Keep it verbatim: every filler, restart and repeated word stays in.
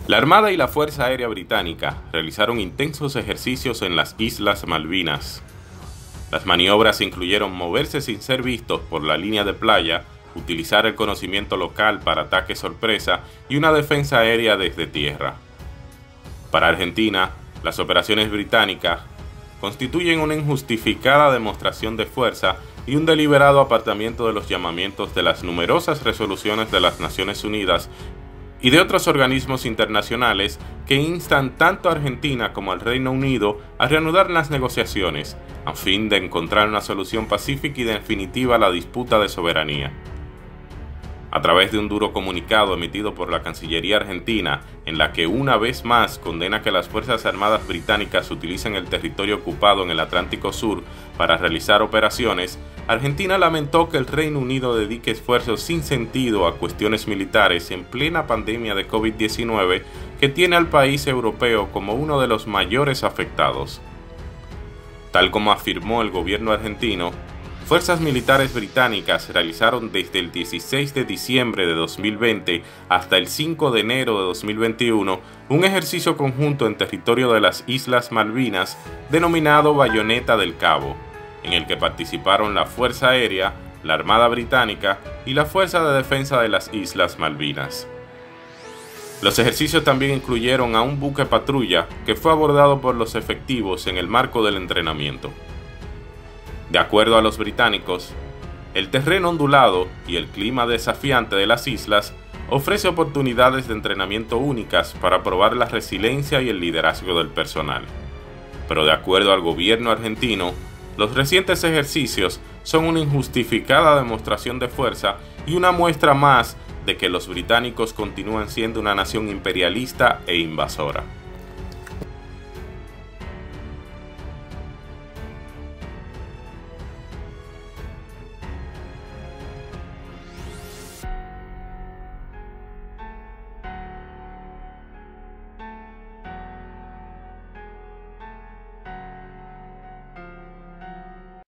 La Armada y la Fuerza Aérea Británica realizaron intensos ejercicios en las Islas Malvinas. Las maniobras incluyeron moverse sin ser vistos por la línea de playa, utilizar el conocimiento local para ataque sorpresa y una defensa aérea desde tierra. Para Argentina, las operaciones británicas constituyen una injustificada demostración de fuerza y un deliberado apartamiento de los llamamientos de las numerosas resoluciones de las Naciones Unidas y de otros organismos internacionales que instan tanto a Argentina como al Reino Unido a reanudar las negociaciones, a fin de encontrar una solución pacífica y definitiva a la disputa de soberanía. A través de un duro comunicado emitido por la Cancillería argentina, en la que una vez más condena que las Fuerzas Armadas británicas utilicen el territorio ocupado en el Atlántico Sur para realizar operaciones, Argentina lamentó que el Reino Unido dedique esfuerzos sin sentido a cuestiones militares en plena pandemia de COVID diecinueve que tiene al país europeo como uno de los mayores afectados. Tal como afirmó el gobierno argentino, fuerzas militares británicas realizaron desde el dieciséis de diciembre de dos mil veinte hasta el cinco de enero de dos mil veintiuno un ejercicio conjunto en territorio de las Islas Malvinas denominado Bayoneta del Cabo, en el que participaron la Fuerza Aérea, la Armada Británica y la Fuerza de Defensa de las Islas Malvinas. Los ejercicios también incluyeron a un buque patrulla que fue abordado por los efectivos en el marco del entrenamiento. De acuerdo a los británicos, el terreno ondulado y el clima desafiante de las islas ofrece oportunidades de entrenamiento únicas para probar la resiliencia y el liderazgo del personal. Pero de acuerdo al gobierno argentino, los recientes ejercicios son una injustificada demostración de fuerza y una muestra más de que los británicos continúan siendo una nación imperialista e invasora.